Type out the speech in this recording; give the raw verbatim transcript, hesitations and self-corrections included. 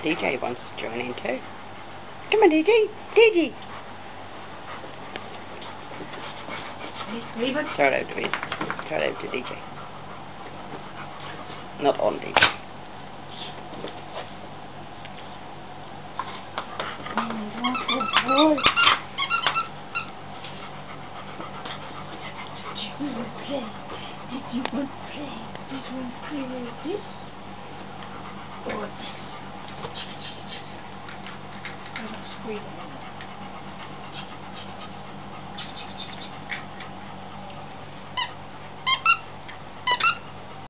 D J wants to join in too. Come on, D J. D J. Leave it. Throw it over to me. Throw it over to D J. Not on D J. Oh, Did you want to play? Did you want to play? Did you want to play with this? Or this? I'm screaming.